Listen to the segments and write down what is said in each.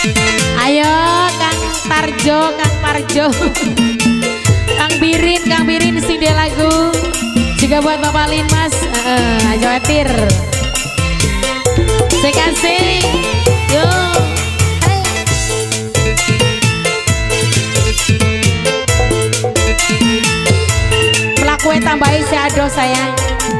Ayo Kang Parjo, Kang Parjo. Kang Birin sing dia lagu. Juga buat Bapak Linmas, Ajo Etir. Saya kasih, yuk. Melakukan tambahin si Ado sayang.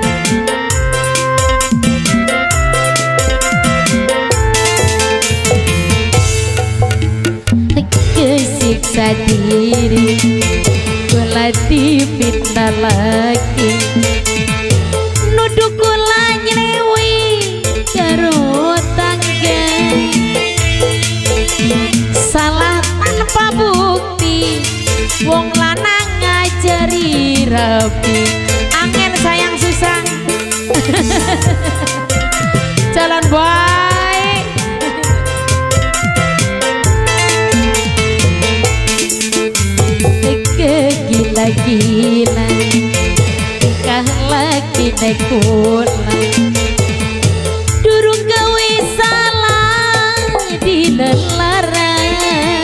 Kesiksa diri kula dipinta lagi nuduh kula nylewi karo tangga salah tanpa bukti wong lanang ngajari rapi angin sayang susah jalan baik gila-gila nikah lagi nekulan durung gawe salah di lelaran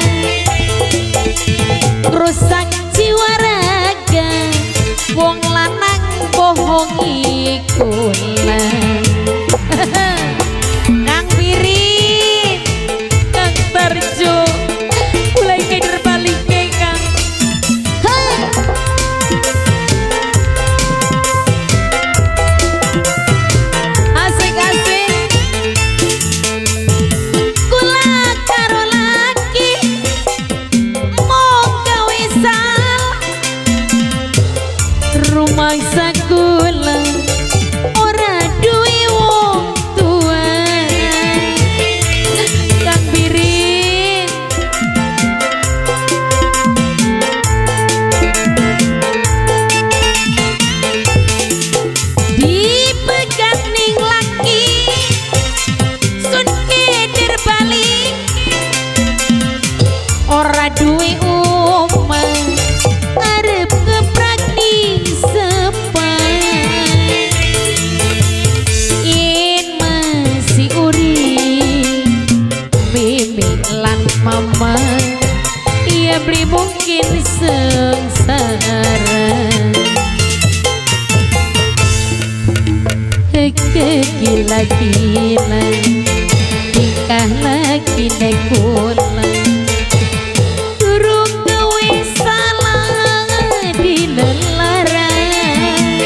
rusak jiwa raga wong lanang bohongi kula Kang Birin Kang Parjo mulai keder balik Kang mangsa kula ora duwe wong tua Kang Birin dipegat ning laki sun keder balik ora duwe omah arep keprak ning mama ia beli mungkin sengsara gila-gila nikah lagi nekulan durung gawe salah di lelaran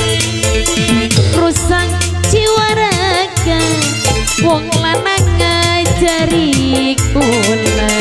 rusak jiwa raga wong lanang ngajari kula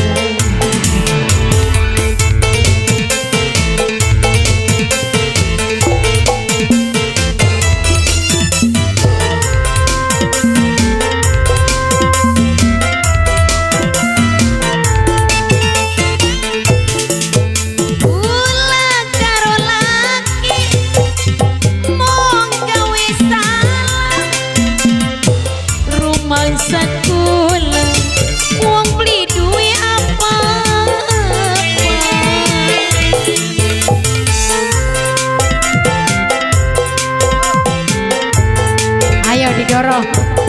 didorong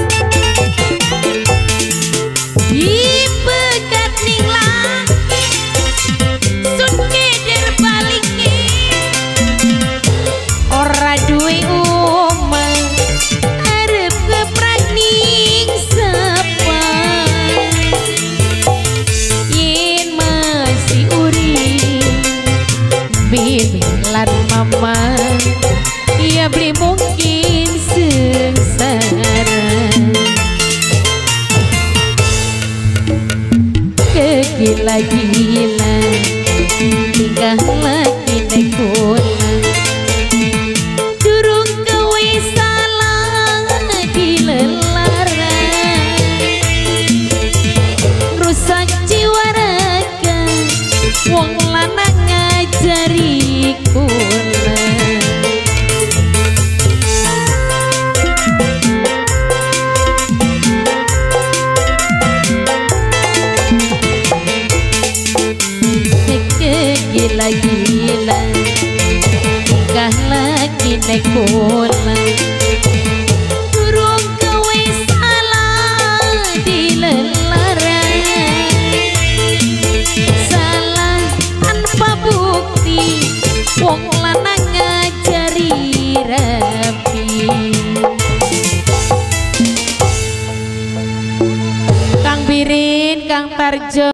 dipegat ning laki sun keder balik ora duwe omah arep keprak ning sapa yen masih urip bibi lan mama ia beli mungkin sengsara kegila-gila nikah lagi nekulan durung gawe salah di lelaran rusak jiwa raga wong lanang ngajari kula gila-gila nikah lagi nekulan durung gawe salah di lelaran Ririn, Kang Tarjo.